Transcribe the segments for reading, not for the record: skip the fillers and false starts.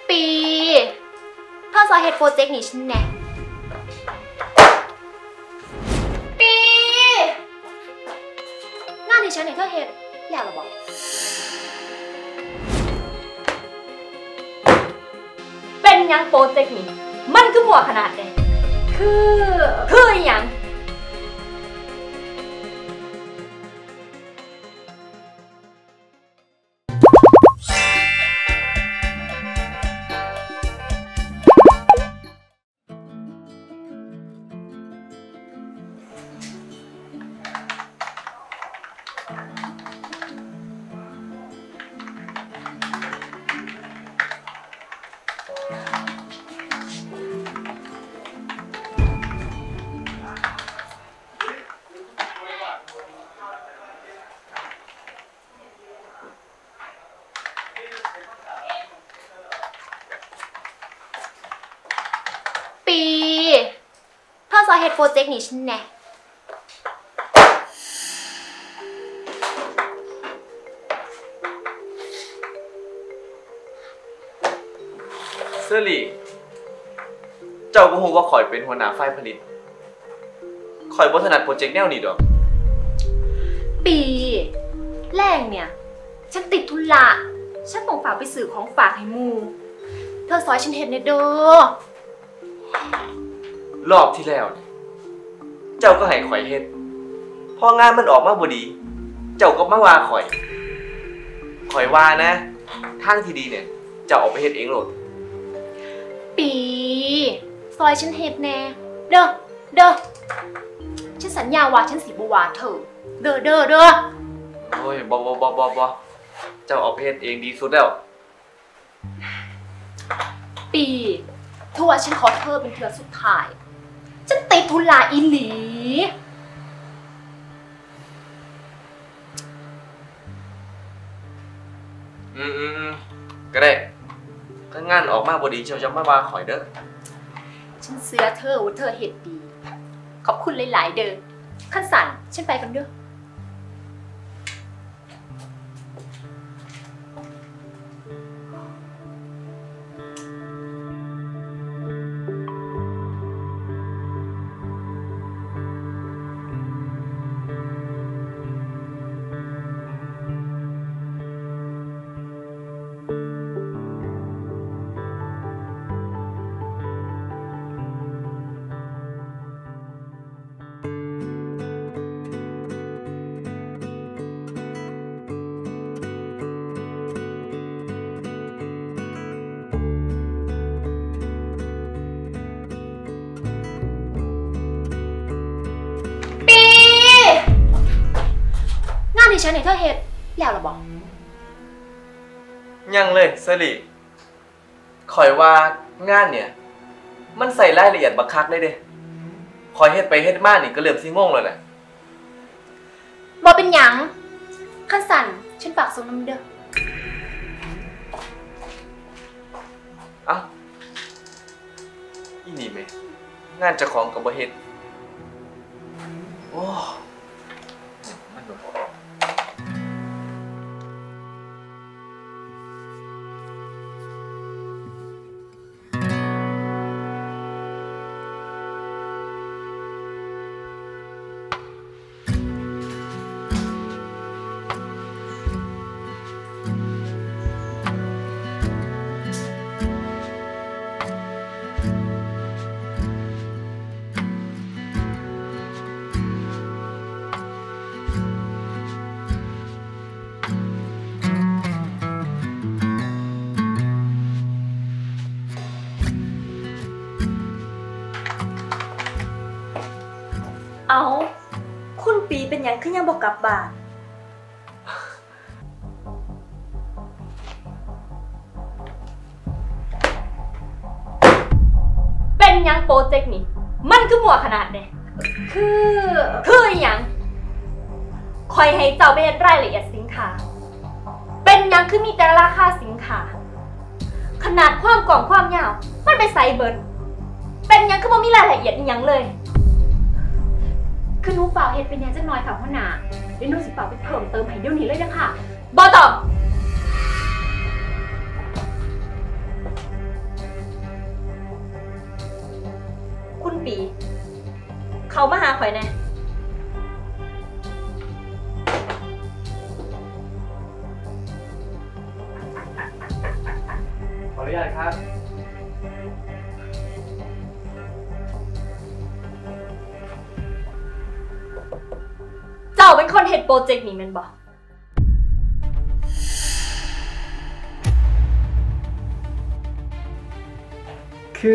ปีเธอสอยเฮ็ดโปรเจกต์นี้ฉันแน่ปีงานที่ฉันให้เธอเฮ็ดแล้วหรอบอกเป็นยังโปรเจกต์นี้มันคือหัวขนาดไหนคือยังปีเธอสอยเฮ็ดโปรเจกต์นี้ฉันแน่เซอรี่เจ้าก็คงว่าข่อยเป็นหัวหน้าฝ่ายผลิตข่อยบ่ถนัดโปรเจกต์แนวนี้ดอกปีแรงเนี่ยฉันติดธุระฉันต้องฝากไปซื้อของฝากให้มูเธอซอยฉันเฮ็ดแน่เด้อรอบที่แล้วเจ้าก็ให้ข่อยเฮ็ดพองานมันออกมาบ่ดีเจ้าก็มาว่าข่อยว่านะทางที่ดีเนี่ยเจ้าออกไปเฮ็ดเองโลดปีซอยฉันเฮ็ดแน่เด้อฉันสัญญาว่าฉันสิบ่ว่าเธอเด้อโอ้ยบ่เจ้าออกไปเฮ็ดเองดีสุดแล้วปีถ้าว่าฉันขอเธอเป็นเทื่อสุดท้ายฉันติดธุระอีหลีก็ได้ถ้างานออกมาบ่ดีเจ้าจะมาว่าข่อยเด้อฉันเชื่อเธอว่าเธอเฮ็ดดีขอบคุณหลายๆเด้อขั้นสั่นฉันไปกันเด้อที่ฉันให้เธอเฮ็ดแล้วหรอบอกยังเลยเซรี่ข่อยว่างานเนี่ยมันใส่รายละเอียดบักคักเลยเด้ข่อยเฮ็ดไปเฮ็ดมานี่ก็เริ่มสิงงแล้วแหละบ่เป็นหยังขั้นสั่นฉันฝากส่งน้ำเด้ออ้าวอีนี่แม่งานเจ้าของก็บ่เฮ็ดโอ้มันบ่เอาคุณปีเป็นยังขึ้นยังบอกกลับบ้านเป็นยังโปรเจกต์นี้มันคือหัวขนาดไหนคือยังคอยให้เจ้าไปเฮ็ดรายละเอียดสินค้าเป็นยังคือมีแต่ราคาสินค้าขนาดความกว้างความยาวมันไปใส่เบิร์ดเป็นยังคือบ่มีรายละเอียดอีหยังเลยคือหนูเปล่าเฮ็ดเป็นยังจังน้อยค่ะพ่อหนาเดี๋ยวหนูสิเปล่าไปเพิ่มเติมให้เดี๋ยวนี้เลยนะคะบ่ต้องเขามาหาข่อยแน่ขออนุญาตครับเจ้าเป็นคนเฮ็ดโปรเจกต์นี้แม่นบ่คือ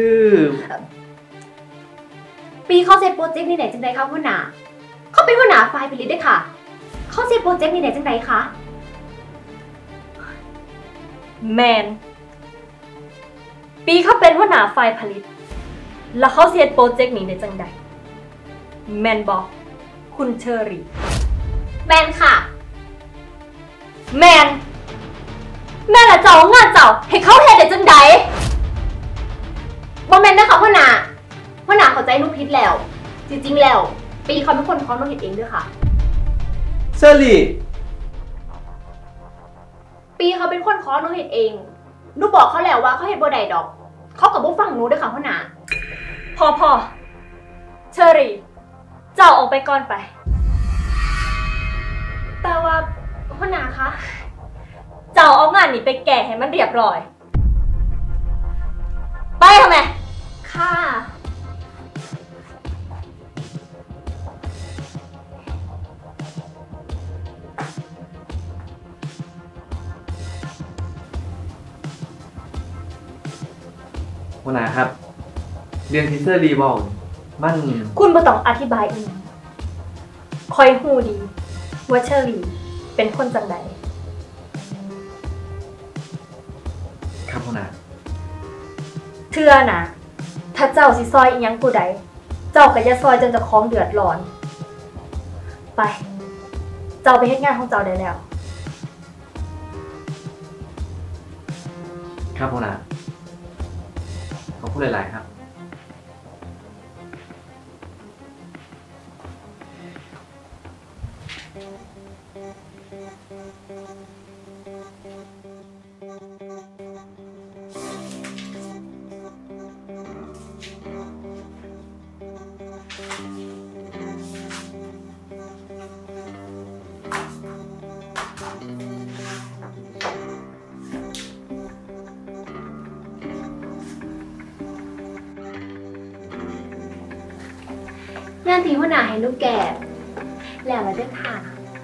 ปีเขาเซตโปรเจกต์นี่ไหนจังใดคะหัวหน้าเขาเป็นหัวหน้าฝ่ายผลิตด้วยค่ะเขาเซตโปรเจกต์นี่ไหนจังใดคะแมนปีเขาเป็นหัวหน้าฝ่ายผลิต แล้วเขาเฮ็ดโปรเจกต์นี้ได้จังใดแมนบ่คุณเชอรี่แมนค่ะแมนละเจ้างานเจ้าให้เขาเฮ็ดได้จังใดบอแมนนะคะหัวหน้าเข้าใจนุกพิษแล้ว จริงๆแล้ว ปีเขาเป็นคนขอนุกเห็ดเองด้วยค่ะเซอรี่ปีเขาเป็นคนขอนุกเห็ดเองหนูบอกเขาแล้วว่าเขาเห็ดบ่ได้ดอก เขากับบ่ฟังหนูด้วยค่ะหัวหน้าพอเชอรี่เจ้าออกไปก่อนไปแต่ว่าหัวหน้าคะเจ้าเอางานนี้ไปแก้ให้มันเรียบร้อย ไปทำไมค่ะหัวหน้าครับ เรียนทีเซอร์รีบอกมันคุณบ่ต้องอธิบายอีกคอยฮู้ดีว่าเชอรี่เป็นคนจังใดครับหัวหน้าเทื่อนะถ้าเจ้าสิซอยอีหยังผู้ใด เจ้าก็อย่าซอยจนเจ้าของเดือดร้อน ไป เจ้าไปเฮ็ดงานของเจ้าได้แล้วครับหัวหน้าขอบคุณหลายๆครับงานที่หัวหน้าให้หนูแก่แล้วมาเด้อค่ะ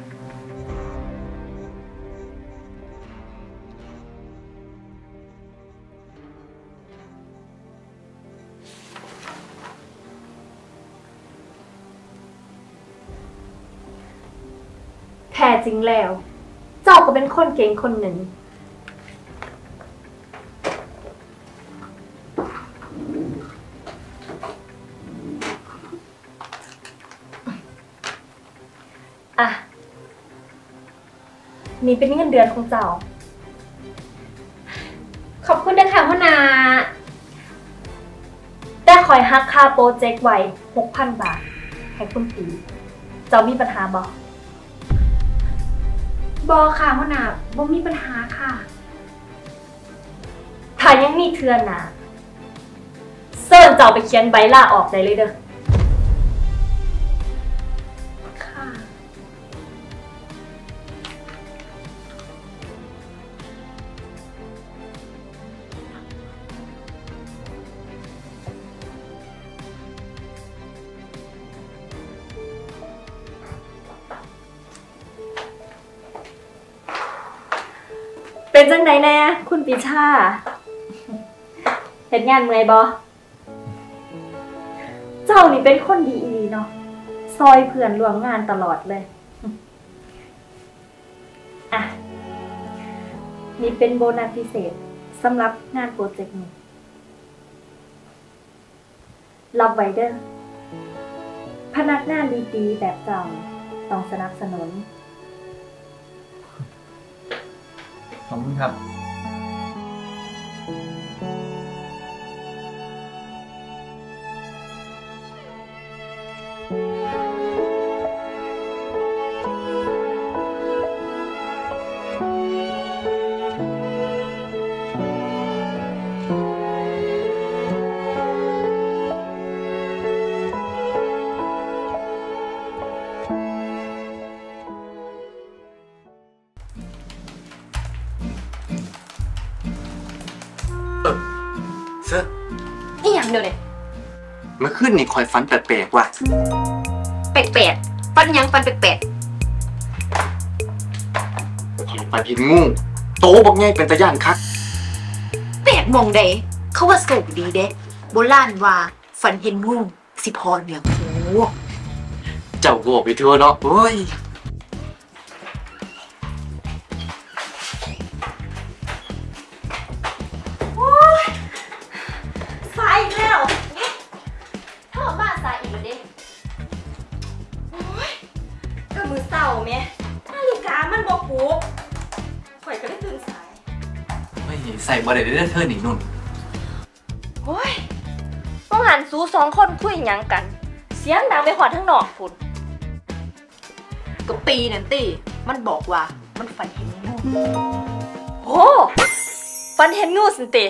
แท้จริงแล้ว เจ้าก็เป็นคนเก่งคนหนึ่ง อ่ะ นี่เป็นเงินเดือนของเจ้าขอบคุณนะคะหัวหน้าแต่คอยหักค่าโปรเจกต์ไว้ 6,000 บาท ให้คุณปี เจ้ามีปัญหาบ่บอค่ะหัวหน้าบ่มีปัญหาค่ะถ้ายังมีเทือนหนาเซิร์นเจ้าไปเขียนใบลาออกได้เลยเด้อค่ะเป็นจังไดแน่คุณปีชาเฮ็ดงานเมื่อยบ่เจ้านี่เป็นคนดีอีหลีเนาะซอยเพื่อนร่วมงานตลอดเลย อ่ะ นี่เป็นโบนัสพิเศษสำหรับงานโปรเจกต์นี้รับไว้เด้อพนักงานดีๆแบบเจ้าต้องสนับสนุนขอบคุณครับเสื้ออีหยังเดี๋ยวนี้เมื่อคืนนี่คอยฝันแปลกๆว่ะแปลกๆฟันยังฟันแปลกฝันเห็นงูโตบักใหญ่เป็นตะย่านคักๆแปลกมองใดเขาว่าโศกดีเด้โบราณว่าฝันเห็นงูสิพรเนี่ยโอ้เจ้าโง่ไปทั่วเนาะโอ้ยสายอีกแล้วถ้ามาสายอีกแล้วเด้ก็มือเศร้าแม่นาฬิกามันบ่ปลุกข่อยก็เลยตื่นสายไม่ใส่บ่ได้เด้อเธอนี่นุ่นโอ้ยต้องหันสู้สองคนคุยหยังกัน เสียงดังไปหอดทั้งนอกพุ่นก็ปีนั่นติมันบอกว่ามันฝันเห็นงูโอ้ฟันเห็นงูสินติ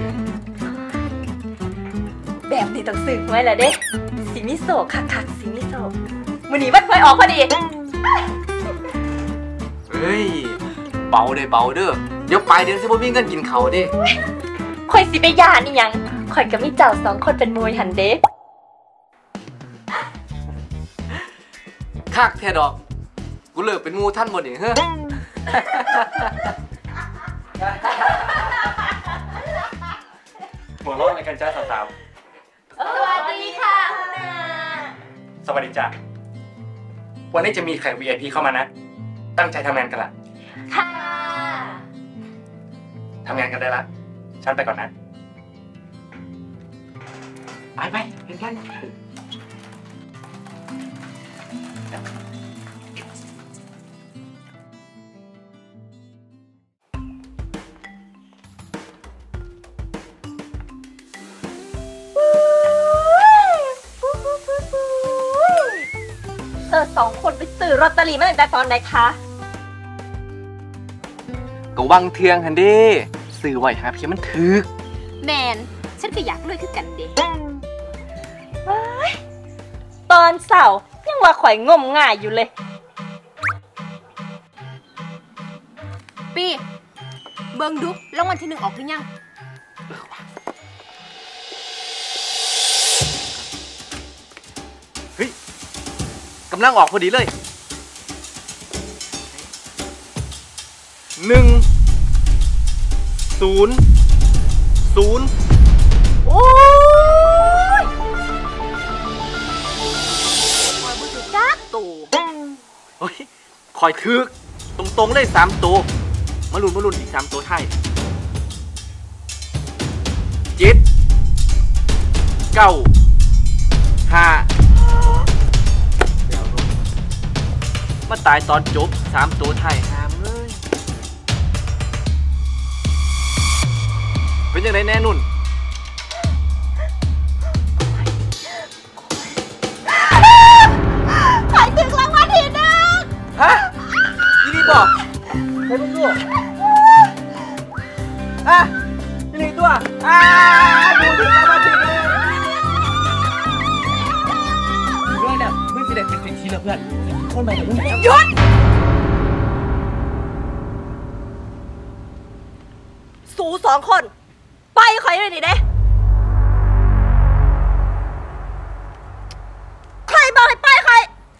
แบบนี้ต้องสึกไว้แหละเด้สิมิโซะคักๆสิมิโซะมื้อนี้วันหวยออกพอดีเฮ้ยเบาเด้อเดี๋ยวปลายเดือนสิบ่มีเงินกินเขาวเด้ข่อยสิไปย่านอีหยังข่อยกับมีเจ้าสองคนเป็นมวยหันเด้คักแท้ดอกกูเลิกเป็นงูท่านบ่นี่เฮ้อหัวเราะอะไรกันจ้าสาวสวัสดีค่ะคุณนาๆสวัสดีจ้ะวันนี้จะมีแขก VIP เข้ามานะ ตั้งใจทำงานกันละค่ะทำงานกันได้ละ ฉันไปก่อนนะ ไปเห็นกันสองคนไปซื้อลอตเตอรี่มาตั้งแต่ตอนไหนคะก็วังเทืองหันเด้ซื้อไว้หาเพียงมันถึกแมนฉันก็อยากรวยคือกันเด้ตอนเสาร์ยังว่าข่อยงมง่ายอยู่เลยปีเบิ่งดูรางวัลที่1ออกหรือยังกำลังออกพอดีเลย 1 0 0 โอ้ยคอยบ่ถูกจักตู่เฮ้ยคอยถึกตรงๆเลย3ตัวมาลุ้นอีก3ตัวไทย7 9 5มาตายตอนจบ3ตัวไทยหามเลยเป็นยังไงแน่นุ่นขายถึงรางวัลที่หนึ่งฮะยี่นี่บอกให้มึงดูยี่นี่ตัวดูถึงแล้วมาถึงเลยเรื่องเนี่ยมึงสิเด็กเป็นสิ่งที่เราเพื่อนคนใหม่มึงหยุดสูสองคน ไปข่อยเลยนี่เด้ใครบอกให้ไปใคร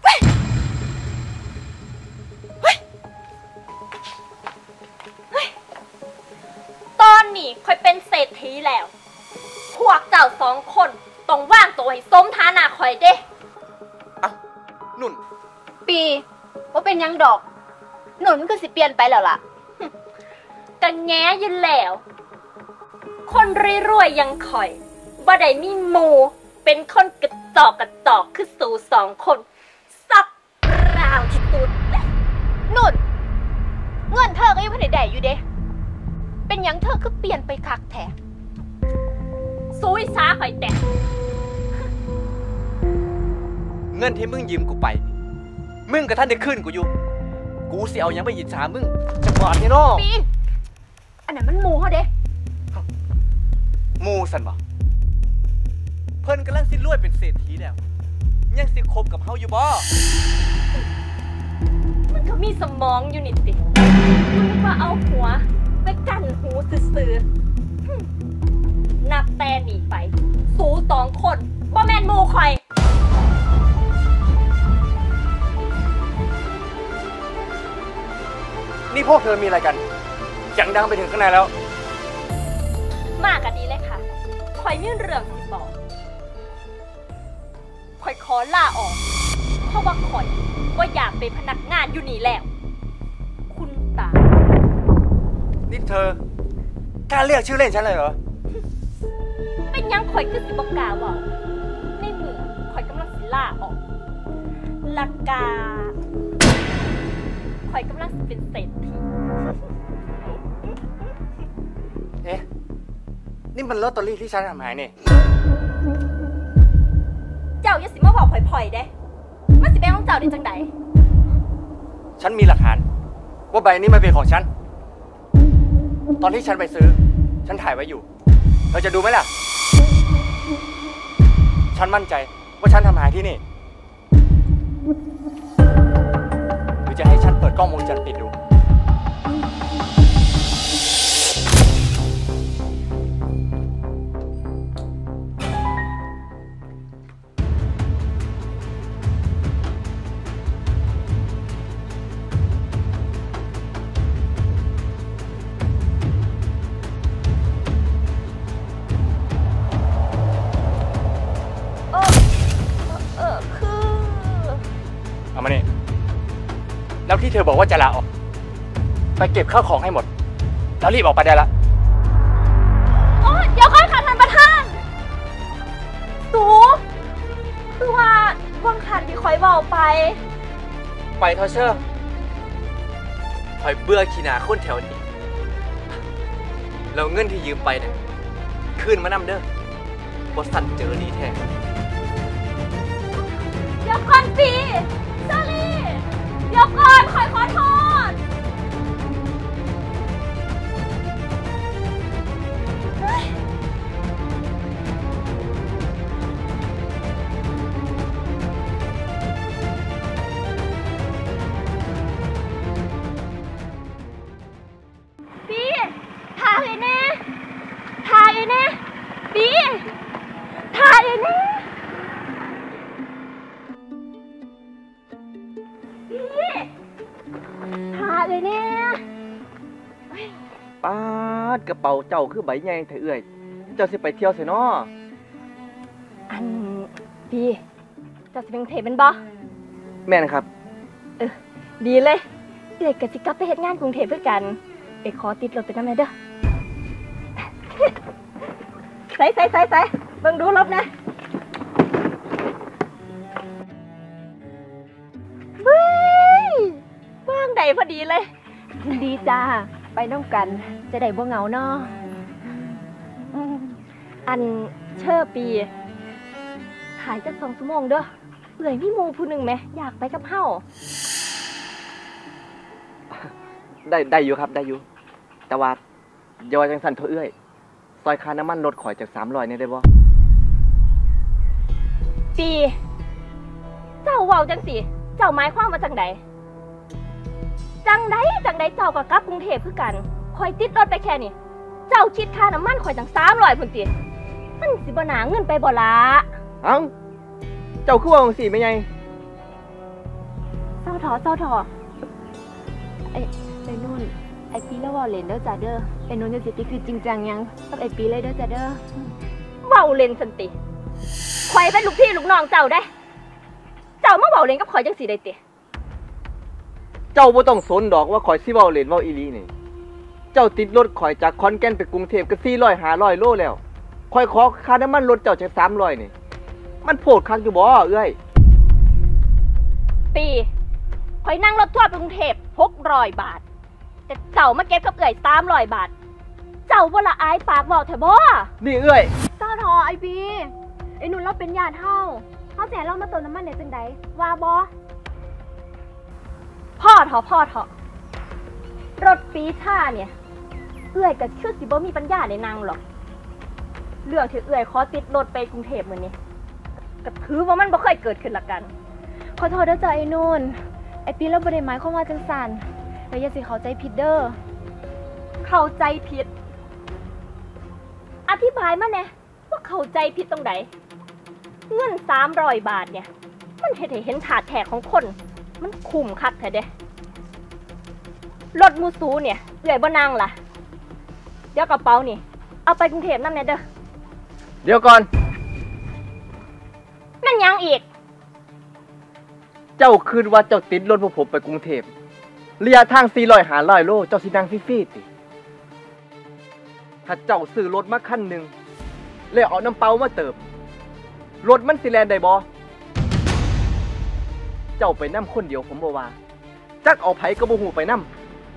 ตอนนี้ข่อยเป็นเศรษฐีแล้ว พวกเจ้าสองคนต้องว่างตัวให้สมฐานะข่อยเด้นุ่นปีว่าเป็นหยังดอกหนุนคือสิเปลี่ยนไปแล้วล่ะกันแง้อยืนแล้ว คนรวยๆอยังข่อยบ่ได้มีหมูเป็นคนกระจอกคือสู่สองคนสับราวที่สุดนุ่นเงินเธอก็ยังไม่ได้อยู่เด้เป็นหยังเธอคือเปลี่ยนไปคักแท้ซุยซ้าข่อยแต่เงินที่มึงยืมกูไป มึงกับท่านได้ขึ้นกูอยู่ กูสิเอาหยังไปหยิบสามึงจะบอดเนี่ยน้อปีอันนั้นมันหมูเขาเด้มูสันบ่เพิ่นกำลังสิรวยเป็นเศรษฐีแล้ว ยังสิคบกับเฮาอยู่บ่มันก็มีสมองอยู่นิดติมันว่าเอาหัวไปกั้นหูซื่อๆแต่หนีไปสู2 คนบ่แม่นหมู่ข่อยนี่พวกเธอมีอะไรกันเสียงดังไปถึงข้างในแล้วมากกันดีเลยค่ะข่อยมีเรื่องสิบอกข่อยขอลาออกเพราะว่าข่อยว่าอยากเป็นพนักงานอยู่นี่แล้วคุณตานี่เธอกล้าเรียกชื่อเล่นฉันเลยเหรอเป็นยังข่อยคือสิบอกกาว่าในเมื่อข่อยกำลังสิลาออกลักกาข่อยกำลังสิเป็นเศรษฐีเอ๊ะ นี่มันลอตเตอรี่ที่ฉันทำหายนี่เจ้าอย่าสิมาบอกผ่อยๆเด้มันสิเป็นของเจ้าได้จังใดฉันมีหลักฐานว่าใบนี้มันเป็นของฉัน ตอนที่ฉันไปซื้อ ฉันถ่ายไว้อยู่ เธอจะดูไหมล่ะ ฉันมั่นใจว่าฉันทำหายที่นี่ หรือจะให้ฉันเปิดกล้องวงจรปิดดูคือเอามานี่ แล้วที่เธอบอกว่าจะลาออก ไปเก็บข้าวของให้หมด แล้วรีบออกไปได้ละโอ้เดี๋ยวก่อนค่ะท่านประธานตูคือว่าวังขันที่ข่อยเบาไปไปเถอะเชอร์ข่อยเบื่อขี้หนาคนแถวนี้แล้วเงินที่ยืมไปเนี่ยคืนมานำเด้อบ่สั่นเจอดีแท้เดี๋ยวก่อนปีเซอรี่เดี๋ยวก่อนข่อยขอโทษเฮ้ยปีทาเลยแน่ทาเลยแน่ปีทาเลยแน่ทาเลยเนี่ยป๊าดกระเป๋าเจ้าคือใบใหญ่แท้เอื้อยเจ้าสิไปเที่ยวไสน้ออันพี่จะสิเป็นเทปเป็นบ่แม่นครับดีเลยเด็กกับสิกลับไปเฮ็ดงานกรุงเทพเพื่อกันเอกขอติดรถไปนำแม่เด้อ ใส่เบิ่งดูรถนะเว้ยว่างใดพอดีเลยดีจ้า ไปน้องกัน จะได้บ่เหงาเนาะอันเชอร์ปีหายจัก2 ชั่วโมงเด้อเอื่อยพี่หมูผู้หนึ่งไหมอยากไปกับเฮาได้อยู่ครับได้อยู่แต่ว่าอย่าว่าจังสั่นเถอะเอื้อยซอยค่าน้ำมันรถข่อยจาก300นี่ได้บ่ปีเจ้าเว้าจังสิเจ้าหมายความว่าจังใดเจ้าก็กลับกรุงเทพคือกันข่อยติดรถไปแค่นี้เจ้าคิดค่าน้ำมันข่อยจัง300พุ่นติมันสิบ่หนาเงินไปบ่ล่ะเอ้าเจ้าคือว่าจังซี่แม่ใหญ่เศร้าถอไอ้นุ่นไอ้ปีแล้วว่าเล่นเด้อจ้าเด้อไอ้นุ่นจะสิติคือจริงจังยังกับไอ้ปีเลยเด้อจ้าเด้อเว้าเล่นสันติข่อยเป็นลูกพี่ลูกน้องเจ้าได้เจ้ามาเว้าเล่นกับข่อยจังสิได้ติเจ้าบ่ต้องสนดอกว่าข่อยสิเว้าเล่นเว้าอีหลีนี่เจ้าติดรถข่อยจากขอนแก่นไปกรุงเทพก็400 500โลแล้วข่อยขอค่าน้ำมันรถเจ้าจาก300นี่มันโพดคักอยู่บ่เอ้ยปีข่อยนั่งรถทัวร์ไปกรุงเทพ600 บาทแต่เจ้ามาเก็บกับเอื่อย300 บาทเจ้าบ่ละอายปากเว้าแท้บ่นี่เอ้ยเศร้าถอไอ้ปีไอ้นุ่นเราเป็นญาติเฮาแสนเรามาเติมน้ำมันได้จังใดว่าบ่พ่อเถอะรถปีชาเนี่ยเอื่อยกับชื่อสิบ่มีปัญญาในนางหรอกเรื่องที่เอื่อยขอติดรถไปกรุงเทพมื้อนี้ก็ถือว่ามันบ่เคยเกิดขึ้นละกันขอโทษเด้อจ้าไอ้นุ่นไอ้ปีเราบ่ได้หมายความว่าจังซั่นแล้วอย่าสิเข้าใจผิดเด้อเข้าใจผิดอธิบายมาแน่ว่าเข้าใจผิดตรงไหนเงิน300 บาทเนี่ยมันเฮ็ดให้เห็นถาดแท้ของคนมันคุ้มคักแท้เด้รถมูซูเนี่ยเอื่อยบ่นางล่ะเดี๋ยวกระเป๋านี่เอาไปกรุงเทพนำแน่เด้อเดี๋ยวก่อนแม่นยังอีกเจ้าคืนว่าเจ้าติดรถพวกผมไปกรุงเทพระยะทาง400-500 โลเจ้าสินั่งฟรีๆติถ้าเจ้าซื้อรถมาคันหนึ่งแล้วเอาน้ำเปล่ามาเติมรถมันสิแล่นได้บ่เจ้าไปนำคนเดียวผมบ่ว่าจักเอาไผก็บ่ฮู้ไปนำ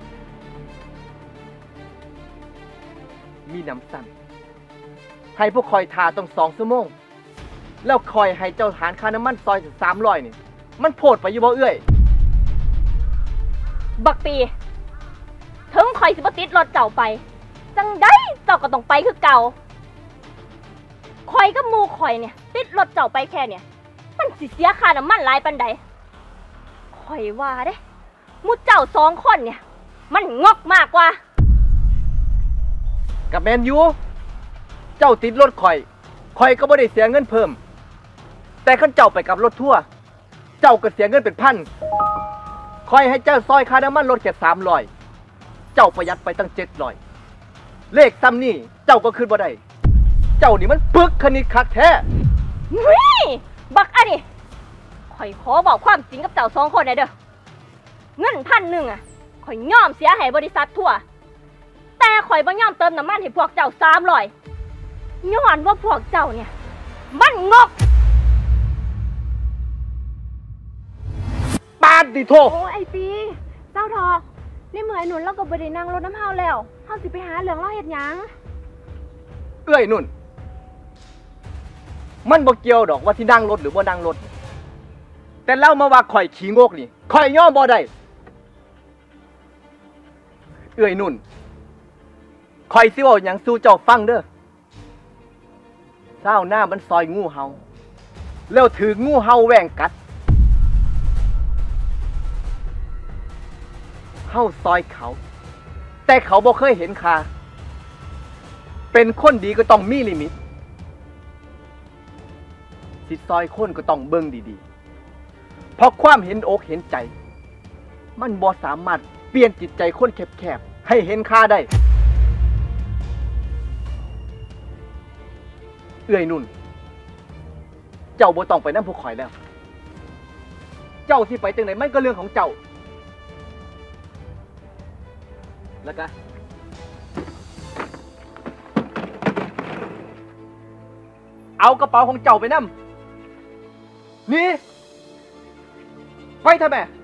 มีน้ำสั่นให้พวกคอยทาต้อง2 ชั่วโมงแล้วคอยให้เจ้าหารค่าน้ำมันซอย300นี่มันโพดไปอยู่บ่เอื้อยบักปีถึงข่อยสิบ่ติดรถเจ้าไปจังได้เจ้าก็ต้องไปคือเก่าข่อยกับหมู่ข่อยเนี่ยติดรถเจ้าไปแค่เนี่ยมันสิเสียค่าน้ำมันหลายปานใดข่อยว่าเด้หมู่เจ้า2 คนเนี่ยมันงอกมากกว่ากับแมนยูเจ้าติดรถข่อยก็บ่ได้เสียเงินเพิ่มแต่คันเจ้าไปกับรถทัวร์เจ้าก็เสียเงินเป็นพันข่อยให้เจ้าซอยค่าน้ำมันรถแค่300เจ้าประหยัดไปตั้ง700เลขซ้ำนี่เจ้าก็คืนบ่ได้เจ้านี่มันปึกคณิตคักแท้นี่บักอันนี้ข่อยขอบอกความจริงกับเจ้า2 คนได้เด้อเงิน1,000อ่ะข่อยยอมเสียให้บริษัททัวร์แต่ข่อยบ่ยอมเติมน้ำมันให้พวกเจ้า300ย้อนว่าพวกเจ้าเนี่ยมันงกปาดดิโทโอ้ไอปีเจ้าทอในเมื่อไอ้หนุนเราก็บ่ได้นั่งรถน้ำเฮาแล้วเฮาสิไปหาเรื่องเราเฮ็ดหยังเอื้อยนุ่นมันบ่เกี่ยวดอกว่าที่นั่งรถหรือบ่นั่งรถแต่เล่ามาว่าข่อยขี้งกนี่ข่อยยอมบ่ได้เอื้อยนุ่นข่อยสิเว้าหยังสู่เจ้าฟังเด้อเจ้าหน้ามันซอยงูเห่าแล้วถืองูเห่าแหว่งกัดเห่าซอยเขาแต่เขาบ่เคยเห็นค่าเป็นคนดีก็ต้องมีลิมิตสิซอยคนก็ต้องเบิ่งดีๆเพราะความเห็นอกเห็นใจมันบ่สามารถเปลี่ยนจิตใจคนแคบๆให้เห็นค่าได้เอื้อยนุ่นเจ้าบ่ต้องไปนำพวกข่อยแล้วเจ้าสิไปจังไดมันก็เรื่องของเจ้าแล้วก็เอากระเป๋าของเจ้าไปนำนี่ไปเถอะแม่